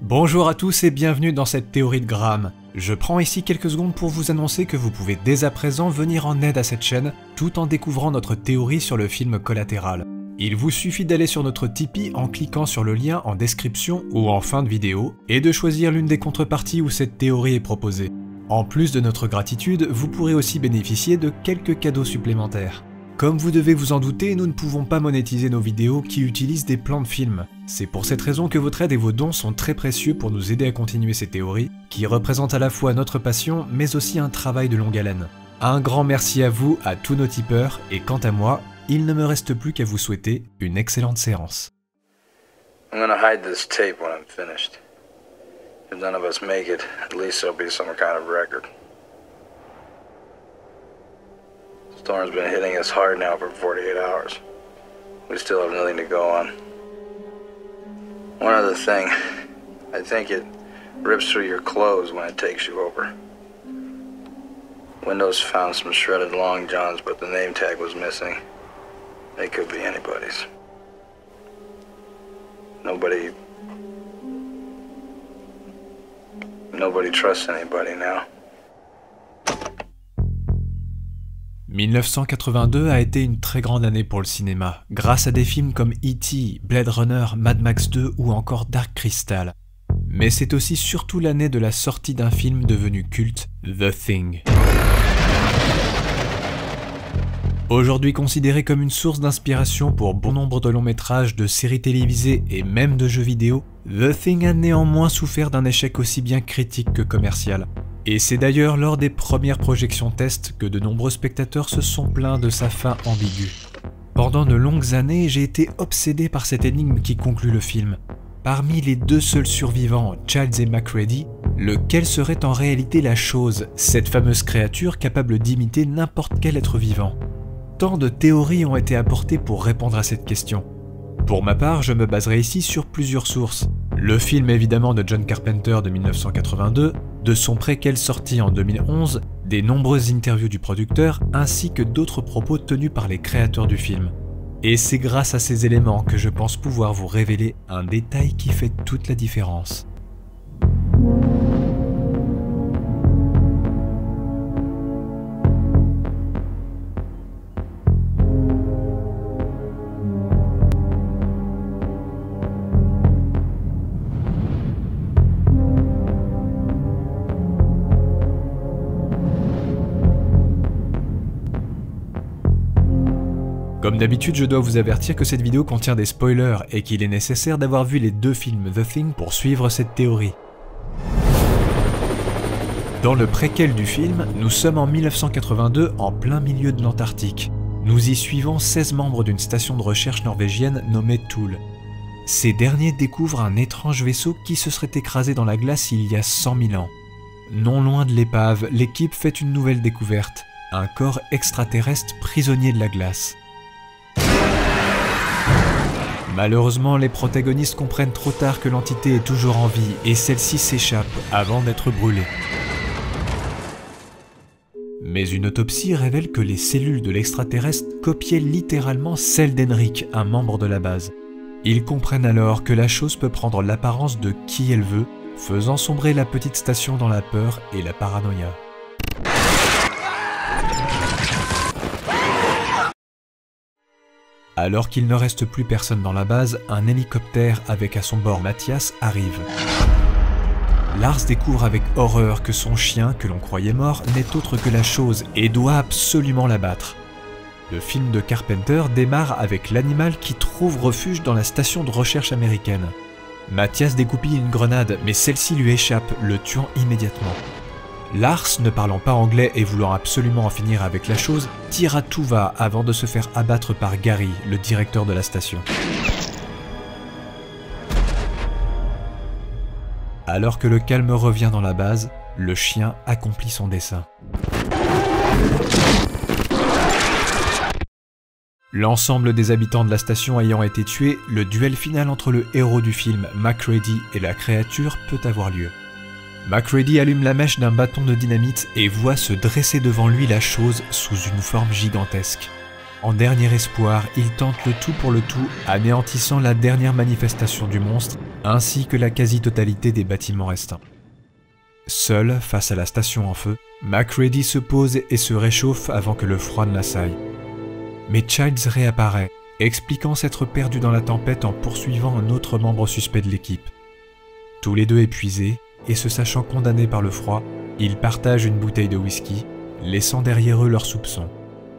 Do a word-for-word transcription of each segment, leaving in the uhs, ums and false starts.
Bonjour à tous et bienvenue dans cette théorie de Graham. Je prends ici quelques secondes pour vous annoncer que vous pouvez dès à présent venir en aide à cette chaîne tout en découvrant notre théorie sur le film Collatéral. Il vous suffit d'aller sur notre Tipeee en cliquant sur le lien en description ou en fin de vidéo et de choisir l'une des contreparties où cette théorie est proposée. En plus de notre gratitude, vous pourrez aussi bénéficier de quelques cadeaux supplémentaires. Comme vous devez vous en douter, nous ne pouvons pas monétiser nos vidéos qui utilisent des plans de films. C'est pour cette raison que votre aide et vos dons sont très précieux pour nous aider à continuer ces théories, qui représentent à la fois notre passion, mais aussi un travail de longue haleine. Un grand merci à vous, à tous nos tipeurs, et quant à moi, il ne me reste plus qu'à vous souhaiter une excellente séance. I'm gonna hide this tape when I'm finished. If none of us make it, at least there'll be some kind of record. Storm's been hitting us hard now for forty-eight hours. We still have nothing to go on. One other thing, I think it rips through your clothes when it takes you over. Windows found some shredded long johns, but the name tag was missing. They could be anybody's. Nobody... Nobody trusts anybody now. mille neuf cent quatre-vingt-deux a été une très grande année pour le cinéma, grâce à des films comme E T, Blade Runner, Mad Max deux ou encore Dark Crystal. Mais c'est aussi surtout l'année de la sortie d'un film devenu culte, The Thing. Aujourd'hui considéré comme une source d'inspiration pour bon nombre de longs métrages, de séries télévisées et même de jeux vidéo, The Thing a néanmoins souffert d'un échec aussi bien critique que commercial. Et c'est d'ailleurs lors des premières projections test que de nombreux spectateurs se sont plaints de sa fin ambiguë. Pendant de longues années, j'ai été obsédé par cette énigme qui conclut le film. Parmi les deux seuls survivants, Childs et MacReady, lequel serait en réalité la chose, cette fameuse créature capable d'imiter n'importe quel être vivant? Tant de théories ont été apportées pour répondre à cette question. Pour ma part, je me baserai ici sur plusieurs sources. Le film évidemment de John Carpenter de mille neuf cent quatre-vingt-deux, de son préquel sorti en deux mille onze, des nombreuses interviews du producteur, ainsi que d'autres propos tenus par les créateurs du film. Et c'est grâce à ces éléments que je pense pouvoir vous révéler un détail qui fait toute la différence. Comme d'habitude, je dois vous avertir que cette vidéo contient des spoilers et qu'il est nécessaire d'avoir vu les deux films The Thing pour suivre cette théorie. Dans le préquel du film, nous sommes en mille neuf cent quatre-vingt-deux en plein milieu de l'Antarctique. Nous y suivons seize membres d'une station de recherche norvégienne nommée Thule. Ces derniers découvrent un étrange vaisseau qui se serait écrasé dans la glace il y a cent mille ans. Non loin de l'épave, l'équipe fait une nouvelle découverte, un corps extraterrestre prisonnier de la glace. Malheureusement, les protagonistes comprennent trop tard que l'entité est toujours en vie et celle-ci s'échappe avant d'être brûlée. Mais une autopsie révèle que les cellules de l'extraterrestre copiaient littéralement celles d'Henrik, un membre de la base. Ils comprennent alors que la chose peut prendre l'apparence de qui elle veut, faisant sombrer la petite station dans la peur et la paranoïa. Alors qu'il ne reste plus personne dans la base, un hélicoptère avec à son bord Mathias arrive. Lars découvre avec horreur que son chien, que l'on croyait mort, n'est autre que la chose et doit absolument l'abattre. Le film de Carpenter démarre avec l'animal qui trouve refuge dans la station de recherche américaine. Mathias dégoupille une grenade, mais celle-ci lui échappe, le tuant immédiatement. Lars, ne parlant pas anglais et voulant absolument en finir avec la chose, tire à tout va avant de se faire abattre par Gary, le directeur de la station. Alors que le calme revient dans la base, le chien accomplit son dessein. L'ensemble des habitants de la station ayant été tués, le duel final entre le héros du film, MacReady, et la créature peut avoir lieu. MacReady allume la mèche d'un bâton de dynamite et voit se dresser devant lui la chose sous une forme gigantesque. En dernier espoir, il tente le tout pour le tout, anéantissant la dernière manifestation du monstre ainsi que la quasi-totalité des bâtiments restants. Seul, face à la station en feu, MacReady se pose et se réchauffe avant que le froid ne l'assaille. Mais Childs réapparaît, expliquant s'être perdu dans la tempête en poursuivant un autre membre suspect de l'équipe. Tous les deux épuisés, et se sachant condamnés par le froid, ils partagent une bouteille de whisky, laissant derrière eux leurs soupçons.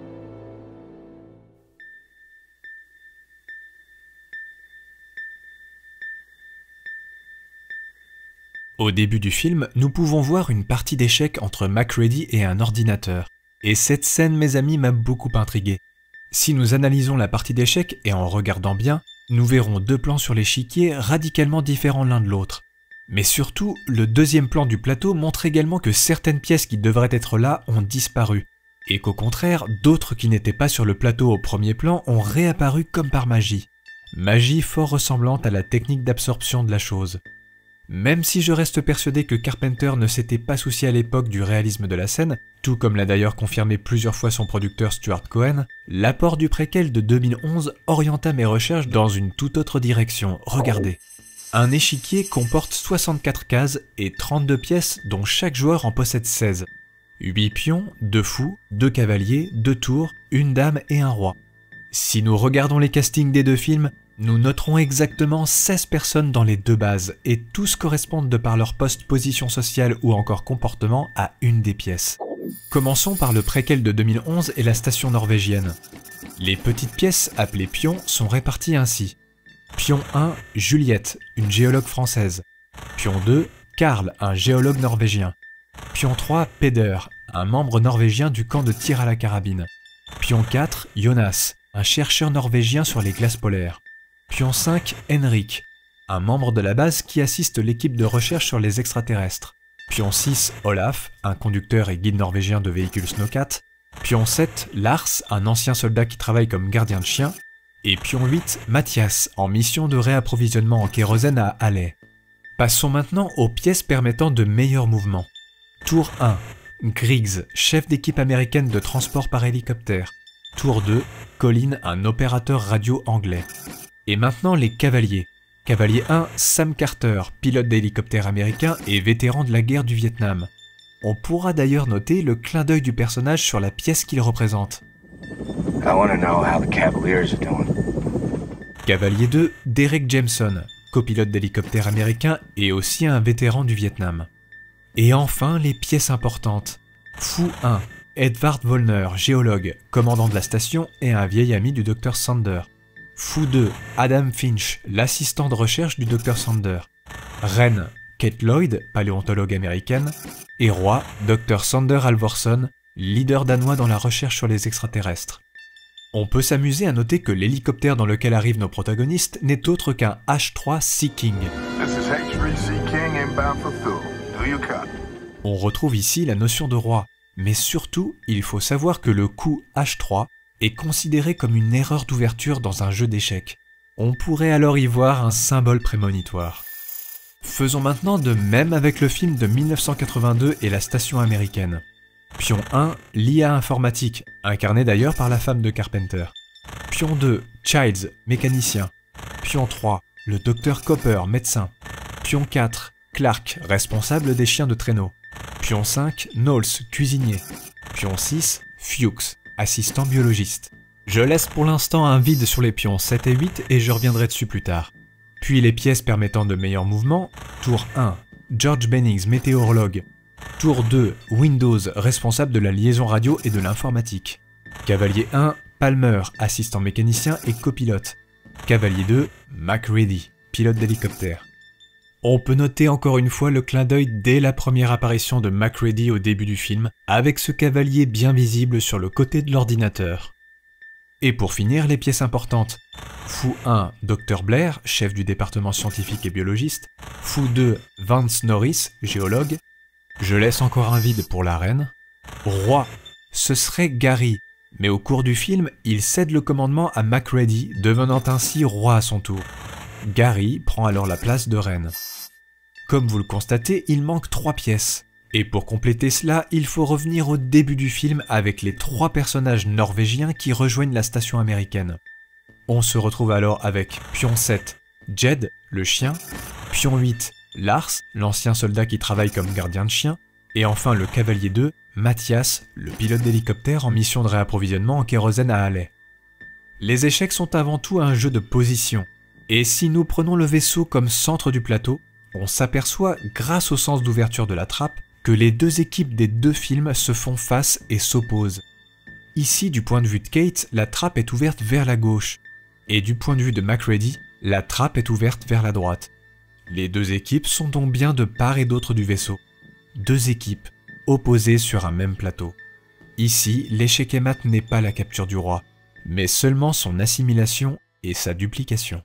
Au début du film, nous pouvons voir une partie d'échecs entre MacReady et un ordinateur. Et cette scène, mes amis, m'a beaucoup intrigué. Si nous analysons la partie d'échecs et en regardant bien, nous verrons deux plans sur l'échiquier radicalement différents l'un de l'autre. Mais surtout, le deuxième plan du plateau montre également que certaines pièces qui devraient être là ont disparu, et qu'au contraire, d'autres qui n'étaient pas sur le plateau au premier plan ont réapparu comme par magie. Magie fort ressemblante à la technique d'absorption de la chose. Même si je reste persuadé que Carpenter ne s'était pas soucié à l'époque du réalisme de la scène, tout comme l'a d'ailleurs confirmé plusieurs fois son producteur Stuart Cohen, l'apport du préquel de deux mille onze orienta mes recherches dans une toute autre direction. Regardez. Un échiquier comporte soixante-quatre cases et trente-deux pièces dont chaque joueur en possède seize. huit pions, deux fous, deux cavaliers, deux tours, une dame et un roi. Si nous regardons les castings des deux films, nous noterons exactement seize personnes dans les deux bases, et tous correspondent de par leur poste, position sociale ou encore comportement à une des pièces. Commençons par le préquel de deux mille onze et la station norvégienne. Les petites pièces, appelées pions, sont réparties ainsi. Pion un, Juliette, une géologue française. Pion deux, Karl, un géologue norvégien. Pion trois, Peder, un membre norvégien du camp de tir à la carabine. Pion quatre, Jonas, un chercheur norvégien sur les glaces polaires. Pion cinq, Henrik, un membre de la base qui assiste l'équipe de recherche sur les extraterrestres. Pion six, Olaf, un conducteur et guide norvégien de véhicules Snowcat. Pion sept, Lars, un ancien soldat qui travaille comme gardien de chien. Et pion huit, Mathias, en mission de réapprovisionnement en kérosène à Halle. Passons maintenant aux pièces permettant de meilleurs mouvements. Tour un, Griggs, chef d'équipe américaine de transport par hélicoptère. Tour deux, Colin, un opérateur radio anglais. Et maintenant les cavaliers. Cavalier un, Sam Carter, pilote d'hélicoptère américain et vétéran de la guerre du Vietnam. On pourra d'ailleurs noter le clin d'œil du personnage sur la pièce qu'il représente. I want to know how the Cavaliers are doing. Cavalier deux, Derek Jameson, copilote d'hélicoptère américain et aussi un vétéran du Vietnam. Et enfin les pièces importantes. Fou un, Edvard Vollner, géologue, commandant de la station et un vieil ami du docteur Sander. Fou deux, Adam Finch, l'assistant de recherche du docteur Sander. Reine, Kate Lloyd, paléontologue américaine. Et Roi, docteur Sander Halvorson, leader danois dans la recherche sur les extraterrestres. On peut s'amuser à noter que l'hélicoptère dans lequel arrivent nos protagonistes n'est autre qu'un H trois Sea King. On retrouve ici la notion de roi, mais surtout, il faut savoir que le coup H trois est considéré comme une erreur d'ouverture dans un jeu d'échecs. On pourrait alors y voir un symbole prémonitoire. Faisons maintenant de même avec le film de mille neuf cent quatre-vingt-deux et la station américaine. Pion un, l'I A informatique, incarné d'ailleurs par la femme de Carpenter. Pion deux, Childs, mécanicien. Pion trois, le docteur Copper, médecin. Pion quatre, Clark, responsable des chiens de traîneau. Pion cinq, Knowles, cuisinier. Pion six, Fuchs, assistant biologiste. Je laisse pour l'instant un vide sur les pions sept et huit et je reviendrai dessus plus tard. Puis les pièces permettant de meilleurs mouvements. Tour un, George Bennings, météorologue. Tour deux, Windows, responsable de la liaison radio et de l'informatique. Cavalier un, Palmer, assistant mécanicien et copilote. Cavalier deux, MacReady, pilote d'hélicoptère. On peut noter encore une fois le clin d'œil dès la première apparition de MacReady au début du film, avec ce cavalier bien visible sur le côté de l'ordinateur. Et pour finir, les pièces importantes. Fou un, docteur Blair, chef du département scientifique et biologiste. Fou deux, Vance Norris, géologue. Je laisse encore un vide pour la reine. Roi, ce serait Gary, mais au cours du film, il cède le commandement à MacReady, devenant ainsi roi à son tour. Gary prend alors la place de reine. Comme vous le constatez, il manque trois pièces. Et pour compléter cela, il faut revenir au début du film avec les trois personnages norvégiens qui rejoignent la station américaine. On se retrouve alors avec Pion sept, Jed, le chien, Pion huit, Lars, l'ancien soldat qui travaille comme gardien de chien, et enfin le cavalier deux, Mathias, le pilote d'hélicoptère en mission de réapprovisionnement en kérosène à Halle. Les échecs sont avant tout un jeu de position, et si nous prenons le vaisseau comme centre du plateau, on s'aperçoit, grâce au sens d'ouverture de la trappe, que les deux équipes des deux films se font face et s'opposent. Ici, du point de vue de Kate, la trappe est ouverte vers la gauche, et du point de vue de MacReady, la trappe est ouverte vers la droite. Les deux équipes sont donc bien de part et d'autre du vaisseau. Deux équipes, opposées sur un même plateau. Ici, l'échec et mat n'est pas la capture du roi, mais seulement son assimilation et sa duplication.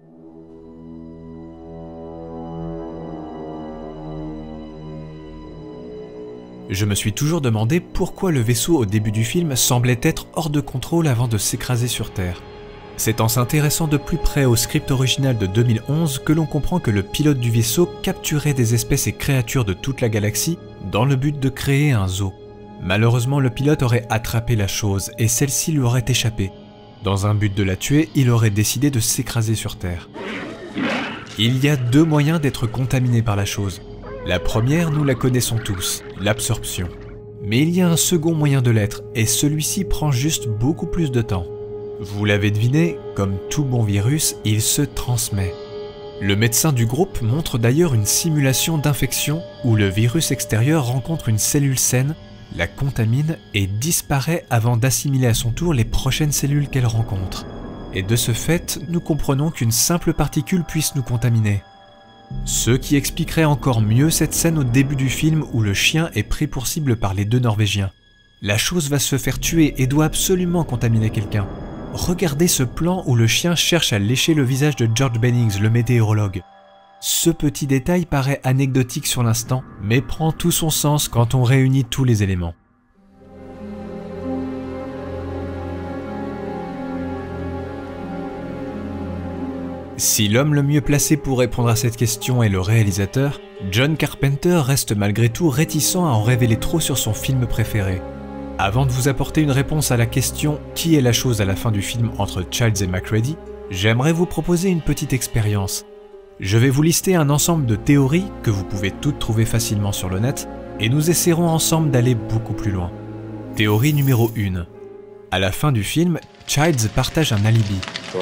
Je me suis toujours demandé pourquoi le vaisseau au début du film semblait être hors de contrôle avant de s'écraser sur Terre. C'est en s'intéressant de plus près au script original de deux mille onze que l'on comprend que le pilote du vaisseau capturait des espèces et créatures de toute la galaxie dans le but de créer un zoo. Malheureusement, le pilote aurait attrapé la chose et celle-ci lui aurait échappé. Dans un but de la tuer, il aurait décidé de s'écraser sur Terre. Il y a deux moyens d'être contaminé par la chose. La première, nous la connaissons tous, l'absorption. Mais il y a un second moyen de l'être, et celui-ci prend juste beaucoup plus de temps. Vous l'avez deviné, comme tout bon virus, il se transmet. Le médecin du groupe montre d'ailleurs une simulation d'infection où le virus extérieur rencontre une cellule saine, la contamine et disparaît avant d'assimiler à son tour les prochaines cellules qu'elle rencontre. Et de ce fait, nous comprenons qu'une simple particule puisse nous contaminer. Ce qui expliquerait encore mieux cette scène au début du film où le chien est pris pour cible par les deux Norvégiens. La chose va se faire tuer et doit absolument contaminer quelqu'un. Regardez ce plan où le chien cherche à lécher le visage de George Bennings, le météorologue. Ce petit détail paraît anecdotique sur l'instant, mais prend tout son sens quand on réunit tous les éléments. Si l'homme le mieux placé pour répondre à cette question est le réalisateur, John Carpenter reste malgré tout réticent à en révéler trop sur son film préféré. Avant de vous apporter une réponse à la question « Qui est la chose ?» à la fin du film entre Childs et MacReady, j'aimerais vous proposer une petite expérience. Je vais vous lister un ensemble de théories que vous pouvez toutes trouver facilement sur le net, et nous essaierons ensemble d'aller beaucoup plus loin. Théorie numéro un. À la fin du film, Childs partage un alibi.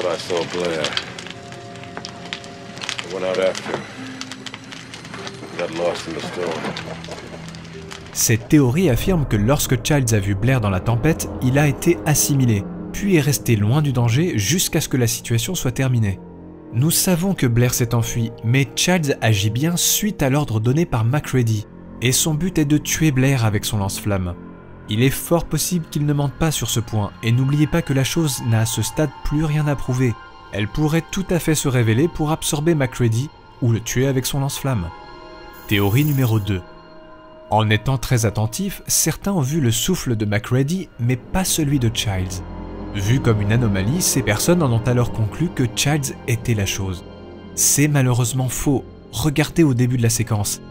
Cette théorie affirme que lorsque Childs a vu Blair dans la tempête, il a été assimilé, puis est resté loin du danger jusqu'à ce que la situation soit terminée. Nous savons que Blair s'est enfui, mais Childs agit bien suite à l'ordre donné par MacReady, et son but est de tuer Blair avec son lance-flamme. Il est fort possible qu'il ne mente pas sur ce point, et n'oubliez pas que la chose n'a à ce stade plus rien à prouver. Elle pourrait tout à fait se révéler pour absorber MacReady ou le tuer avec son lance-flamme. Théorie numéro deux. En étant très attentifs, certains ont vu le souffle de MacReady, mais pas celui de Childs. Vu comme une anomalie, ces personnes en ont alors conclu que Childs était la chose. C'est malheureusement faux. Regardez au début de la séquence.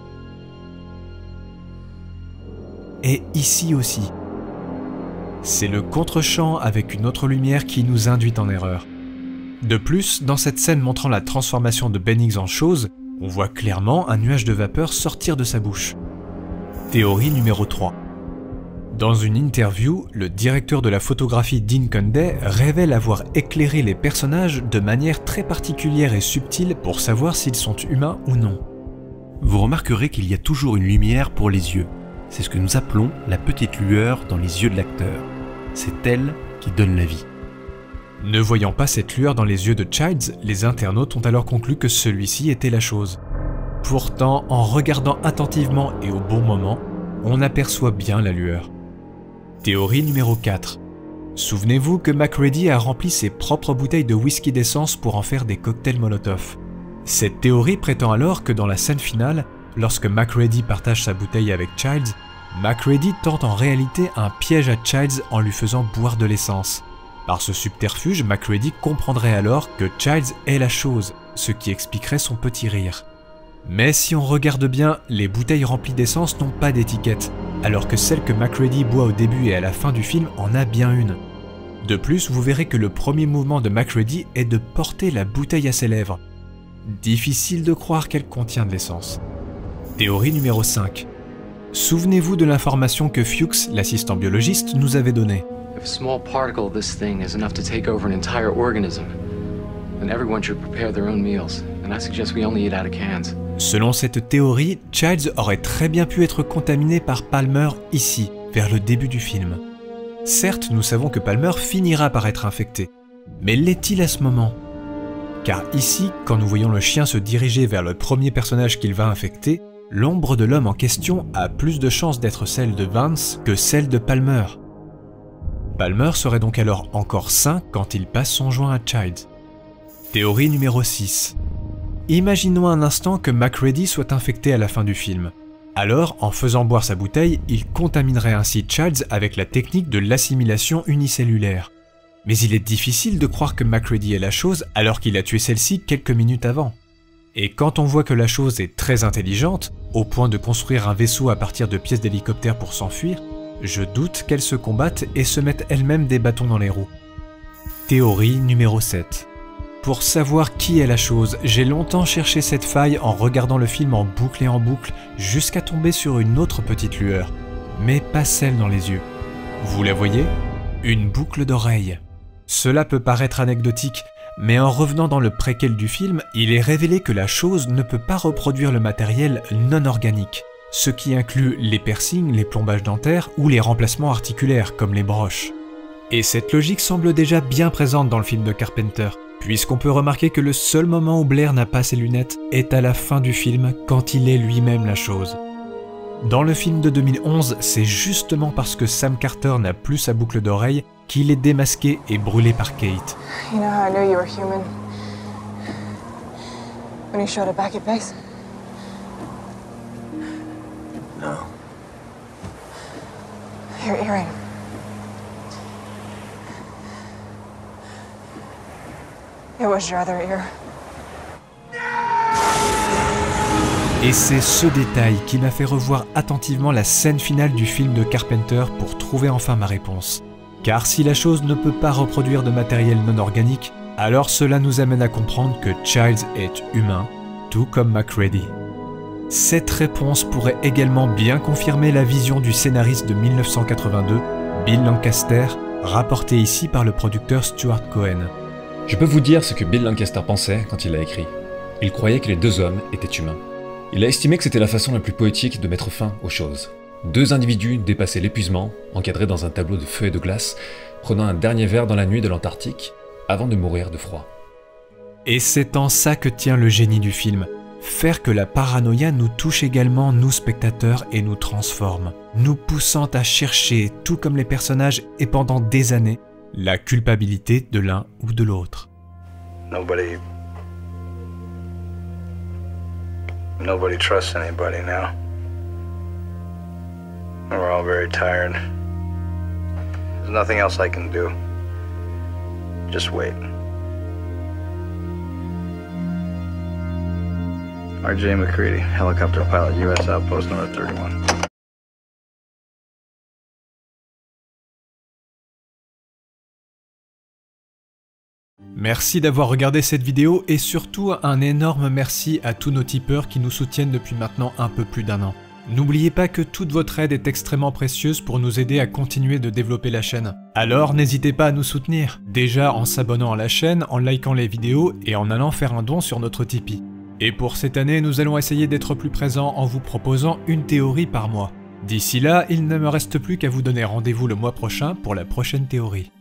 Et ici aussi. C'est le contre-champ avec une autre lumière qui nous induit en erreur. De plus, dans cette scène montrant la transformation de Bennings en chose, on voit clairement un nuage de vapeur sortir de sa bouche. Théorie numéro trois. Dans une interview, le directeur de la photographie Dean Cundey révèle avoir éclairé les personnages de manière très particulière et subtile pour savoir s'ils sont humains ou non. Vous remarquerez qu'il y a toujours une lumière pour les yeux. C'est ce que nous appelons la petite lueur dans les yeux de l'acteur. C'est elle qui donne la vie. Ne voyant pas cette lueur dans les yeux de Childs, les internautes ont alors conclu que celui-ci était la chose. Pourtant, en regardant attentivement et au bon moment, on aperçoit bien la lueur. Théorie numéro quatre. Souvenez-vous que MacReady a rempli ses propres bouteilles de whisky d'essence pour en faire des cocktails Molotov. Cette théorie prétend alors que dans la scène finale, lorsque MacReady partage sa bouteille avec Childs, MacReady tente en réalité un piège à Childs en lui faisant boire de l'essence. Par ce subterfuge, MacReady comprendrait alors que Childs est la chose, ce qui expliquerait son petit rire. Mais si on regarde bien, les bouteilles remplies d'essence n'ont pas d'étiquette, alors que celle que MacReady boit au début et à la fin du film en a bien une. De plus, vous verrez que le premier mouvement de MacReady est de porter la bouteille à ses lèvres. difficile de croire qu'elle contient de l'essence. Théorie numéro cinq. Souvenez-vous de l'information que Fuchs, l'assistant biologiste, nous avait donnée. If a small particle of this thing is enough to take over an entire organism, then everyone should prepare their own meals, and I suggest we only eat out of cans. Selon cette théorie, Childs aurait très bien pu être contaminé par Palmer ici, vers le début du film. Certes, nous savons que Palmer finira par être infecté, mais l'est-il à ce moment? Car ici, quand nous voyons le chien se diriger vers le premier personnage qu'il va infecter, l'ombre de l'homme en question a plus de chances d'être celle de Vance que celle de Palmer. Palmer serait donc alors encore sain quand il passe son joint à Childs. Théorie numéro six. Imaginons un instant que MacReady soit infecté à la fin du film. Alors, en faisant boire sa bouteille, il contaminerait ainsi Childs avec la technique de l'assimilation unicellulaire. Mais il est difficile de croire que MacReady est la chose alors qu'il a tué celle-ci quelques minutes avant. Et quand on voit que la chose est très intelligente, au point de construire un vaisseau à partir de pièces d'hélicoptère pour s'enfuir, je doute qu'elle se combatte et se mette elle-même des bâtons dans les roues. Théorie numéro sept. Pour savoir qui est la chose, j'ai longtemps cherché cette faille en regardant le film en boucle et en boucle jusqu'à tomber sur une autre petite lueur, mais pas celle dans les yeux. Vous la voyez? Une boucle d'oreille. Cela peut paraître anecdotique, mais en revenant dans le préquel du film, il est révélé que la chose ne peut pas reproduire le matériel non organique, ce qui inclut les piercings, les plombages dentaires ou les remplacements articulaires comme les broches. Et cette logique semble déjà bien présente dans le film de Carpenter, puisqu'on peut remarquer que le seul moment où Blair n'a pas ses lunettes est à la fin du film quand il est lui-même la chose. Dans le film de deux mille onze, c'est justement parce que Sam Carter n'a plus sa boucle d'oreille qu'il est démasqué et brûlé par Kate. You know how I knew you were human? When you showed it back at base? No. Your earring. It was your other ear. Et c'est ce détail qui m'a fait revoir attentivement la scène finale du film de Carpenter pour trouver enfin ma réponse. Car si la chose ne peut pas reproduire de matériel non organique, alors cela nous amène à comprendre que Childs est humain, tout comme MacReady. Cette réponse pourrait également bien confirmer la vision du scénariste de mille neuf cent quatre-vingt-deux, Bill Lancaster, rapportée ici par le producteur Stuart Cohen. Je peux vous dire ce que Bill Lancaster pensait quand il l'a écrit. Il croyait que les deux hommes étaient humains. Il a estimé que c'était la façon la plus poétique de mettre fin aux choses. Deux individus dépassaient l'épuisement, encadrés dans un tableau de feu et de glace, prenant un dernier verre dans la nuit de l'Antarctique, avant de mourir de froid. Et c'est en ça que tient le génie du film. Faire que la paranoïa nous touche également, nous spectateurs, et nous transforme, nous poussant à chercher, tout comme les personnages et pendant des années, la culpabilité de l'un ou de l'autre. Nobody... Nobody trusts anybody now. We're all very tired. There's nothing else I can do. Just wait. R J McCready, helicopter pilot, U S Outpost number thirty-one. Merci d'avoir regardé cette vidéo et surtout un énorme merci à tous nos tipeurs qui nous soutiennent depuis maintenant un peu plus d'un an. N'oubliez pas que toute votre aide est extrêmement précieuse pour nous aider à continuer de développer la chaîne. Alors n'hésitez pas à nous soutenir, déjà en s'abonnant à la chaîne, en likant les vidéos et en allant faire un don sur notre Tipeee. Et pour cette année, nous allons essayer d'être plus présents en vous proposant une théorie par mois. D'ici là, il ne me reste plus qu'à vous donner rendez-vous le mois prochain pour la prochaine théorie.